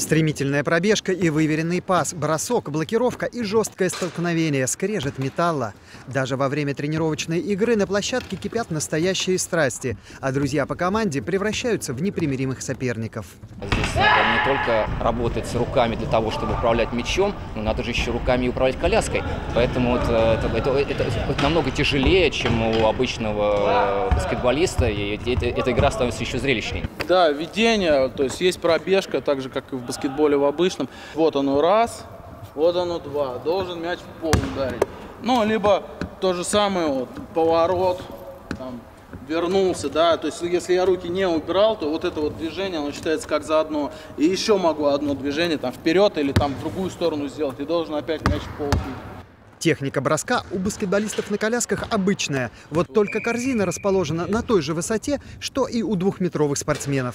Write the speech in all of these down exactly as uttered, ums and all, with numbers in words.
Стремительная пробежка и выверенный пас, бросок, блокировка и жесткое столкновение, скрежет металла. Даже во время тренировочной игры на площадке кипят настоящие страсти, а друзья по команде превращаются в непримиримых соперников. Здесь надо не только работать с руками для того, чтобы управлять мячом, но надо же еще руками управлять коляской. Поэтому вот это, это, это, это намного тяжелее, чем у обычного баскетболиста, и эта, эта игра становится еще зрелищней. Да, ведение, то есть есть пробежка, так же, как и в баскетболе в обычном. Вот оно раз, вот оно два. Должен мяч в пол ударить. Ну, либо то же самое, вот, поворот, там, вернулся, да. То есть если я руки не убирал, то вот это вот движение, оно считается как за одно. И еще могу одно движение там вперед или там в другую сторону сделать. И должен опять мяч в пол бить. Техника броска у баскетболистов на колясках обычная. Вот только корзина расположена на той же высоте, что и у двухметровых спортсменов.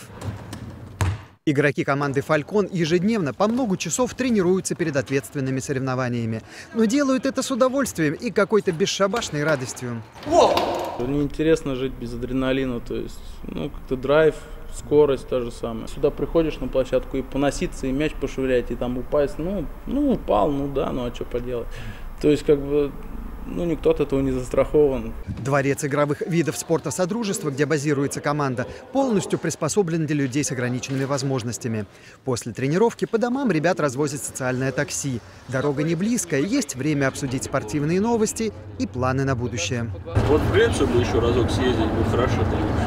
Игроки команды «Фалькон» ежедневно по много часов тренируются перед ответственными соревнованиями. Но делают это с удовольствием и какой-то бесшабашной радостью. Неинтересно жить без адреналина, то есть, ну, как-то драйв, скорость та же самая. Сюда приходишь на площадку и поноситься, и мяч пошвырять, и там упасть. Ну, ну упал, ну да, ну а что поделать. То есть, как бы, ну, никто от этого не застрахован. Дворец игровых видов спорта «Содружество», где базируется команда, полностью приспособлен для людей с ограниченными возможностями. После тренировки по домам ребят развозят социальное такси. Дорога не близкая, есть время обсудить спортивные новости и планы на будущее. Вот в Грецию бы еще разок съездить, бы хорошо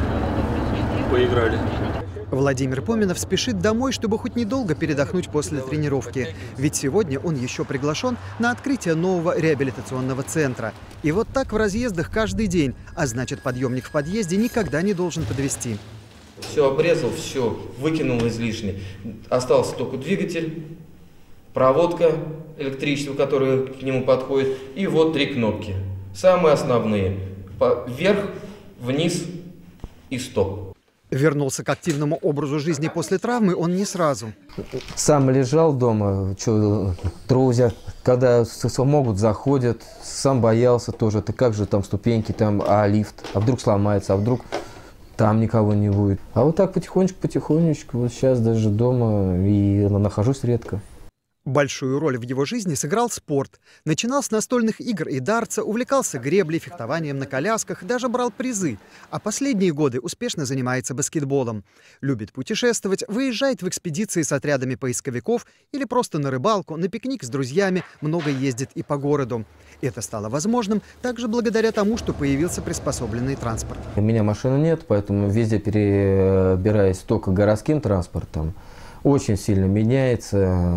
там поиграли. Владимир Поминов спешит домой, чтобы хоть недолго передохнуть после тренировки. Ведь сегодня он еще приглашен на открытие нового реабилитационного центра. И вот так в разъездах каждый день, а значит, подъемник в подъезде никогда не должен подвести. Все обрезал, все выкинул излишне. Остался только двигатель, проводка электричества, которая к нему подходит, и вот три кнопки. Самые основные. Вверх, вниз и стоп. Вернулся к активному образу жизни после травмы он не сразу. Сам лежал дома, что, друзья, когда могут, заходят, сам боялся тоже. Ты как же там ступеньки, там, а лифт, а вдруг сломается, а вдруг там никого не будет. А вот так потихонечку-потихонечку, вот сейчас даже дома и нахожусь редко. Большую роль в его жизни сыграл спорт. Начинал с настольных игр и дартса, увлекался греблей, фехтованием на колясках, даже брал призы. А последние годы успешно занимается баскетболом. Любит путешествовать, выезжает в экспедиции с отрядами поисковиков или просто на рыбалку, на пикник с друзьями, много ездит и по городу. Это стало возможным также благодаря тому, что появился приспособленный транспорт. У меня машины нет, поэтому везде перебираюсь только городским транспортом. Очень сильно меняется.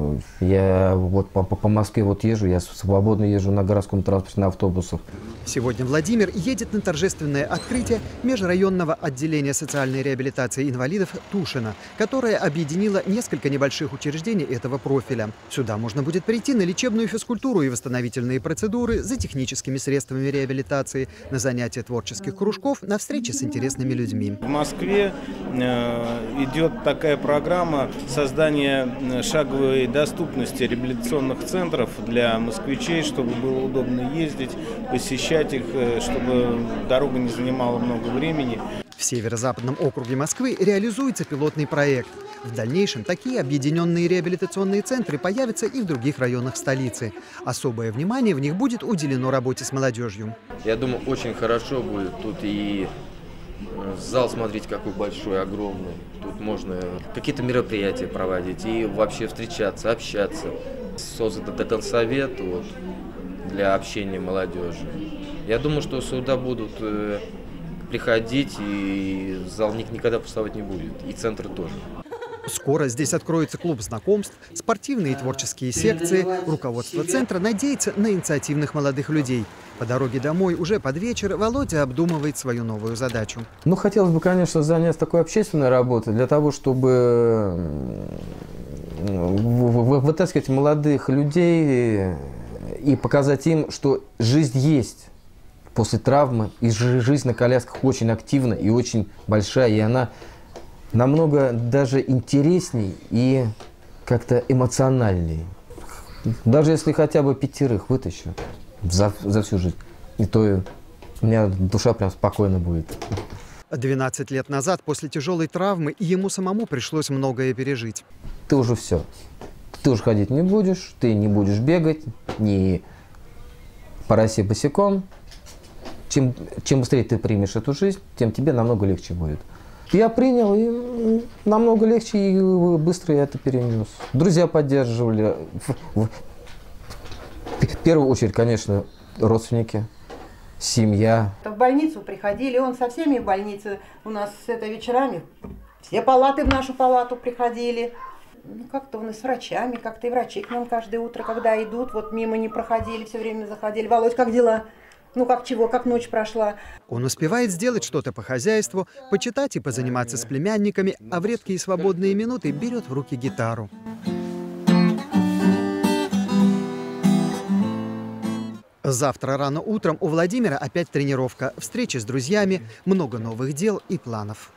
Я вот по, по Москве вот езжу, я свободно езжу на городском транспорте, на автобусах. Сегодня Владимир едет на торжественное открытие межрайонного отделения социальной реабилитации инвалидов Тушино, которое объединило несколько небольших учреждений этого профиля. Сюда можно будет прийти на лечебную физкультуру и восстановительные процедуры, за техническими средствами реабилитации, на занятия творческих кружков, на встречи с интересными людьми. В Москве э, идет такая программа создания шаговой доступности реабилитационных центров для москвичей, чтобы было удобно ездить, посещать их, чтобы дорога не занимала много времени. В северо-западном округе Москвы реализуется пилотный проект. В дальнейшем такие объединенные реабилитационные центры появятся и в других районах столицы. Особое внимание в них будет уделено работе с молодежью. Я думаю, очень хорошо будет тут и зал, смотрите, какой большой, огромный. Тут можно какие-то мероприятия проводить и вообще встречаться, общаться. Создан танцовет вот, для общения молодежи. Я думаю, что сюда будут э, приходить, и зал никогда пустовать не будет, и центр тоже. Скоро здесь откроется клуб знакомств, спортивные и творческие секции. Руководство центра надеется на инициативных молодых людей. По дороге домой уже под вечер Володя обдумывает свою новую задачу. Ну, хотелось бы, конечно, заняться такой общественной работой для того, чтобы вытаскивать молодых людей и показать им, что жизнь есть после травмы, и жизнь на колясках очень активна и очень большая, и она намного даже интересней и как-то эмоциональней. Даже если хотя бы пятерых вытащу за, за всю жизнь, и то у меня душа прям спокойно будет. двенадцать лет назад после тяжелой травмы ему самому пришлось многое пережить. Ты уже все. Ты уже ходить не будешь, ты не будешь бегать, не по России босиком. Чем, чем быстрее ты примешь эту жизнь, тем тебе намного легче будет. Я принял, и намного легче и быстро я это перенес. Друзья поддерживали. В, в, в первую очередь, конечно, родственники, семья. В больницу приходили, он со всеми в больнице. У нас с это вечерами все палаты в нашу палату приходили. Ну, как-то он и с врачами, как-то и врачи к нам каждое утро, когда идут, вот мимо не проходили, все время заходили. Володь, как дела? Ну как чего, как ночь прошла. Он успевает сделать что-то по хозяйству, почитать и позаниматься с племянниками, а в редкие свободные минуты берет в руки гитару. Завтра рано утром у Владимира опять тренировка, встречи с друзьями, много новых дел и планов.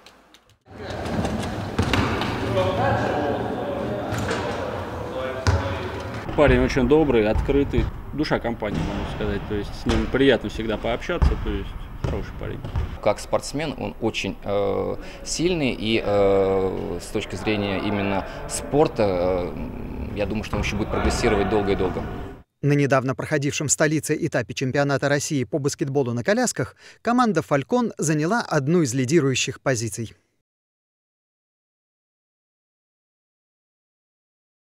Парень очень добрый, открытый, душа компании, можно сказать. То есть с ним приятно всегда пообщаться, то есть хороший парень. Как спортсмен он очень э, сильный, и э, с точки зрения именно спорта, э, я думаю, что он еще будет прогрессировать долго и долго. На недавно проходившем в столице этапе чемпионата России по баскетболу на колясках команда «Фалькон» заняла одну из лидирующих позиций.